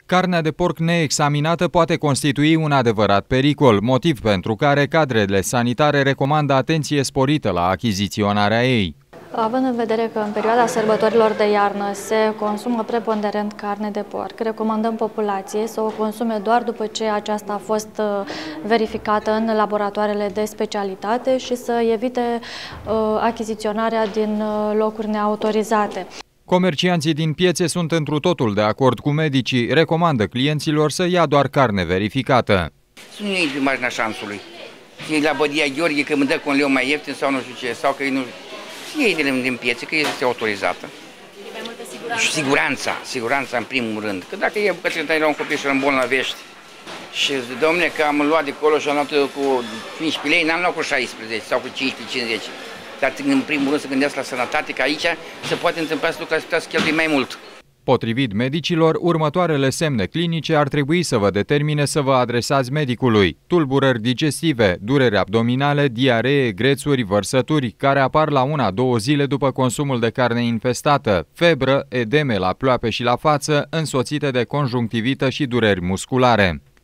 Carnea de porc neexaminată poate constitui un adevărat pericol, motiv pentru care cadrele sanitare recomandă atenție sporită la achiziționarea ei. Având în vedere că în perioada sărbătorilor de iarnă se consumă preponderent carne de porc, recomandăm populației să o consume doar după ce aceasta a fost verificată în laboratoarele de specialitate și să evite achiziționarea din locuri neautorizate. Comercianții din piețe sunt întru totul de acord cu medicii, recomandă clienților să ia doar carne verificată. Sunt ei pe marginea șansului. E la bădia Gheorghe că mă dă cu un leu mai ieftin sau nu știu ce, sau că nu... Ei din piețe, că este autorizată. E mai multă siguranță. Siguranța în primul rând. Că dacă e bucățin tăi la un copil și îl îmbolnăvești și domne că am luat de acolo și am luat cu 15 lei, n-am luat cu 16 sau cu 15-50. Dar în primul rând să gândesc la sănătate, că aici se poate întâmpla să duc la spital să cheltui mai mult. Potrivit medicilor, următoarele semne clinice ar trebui să vă determine să vă adresați medicului: tulburări digestive, dureri abdominale, diaree, grețuri, vărsături, care apar la 1-2 zile după consumul de carne infestată, febră, edeme la ploape și la față, însoțite de conjunctivită și dureri musculare.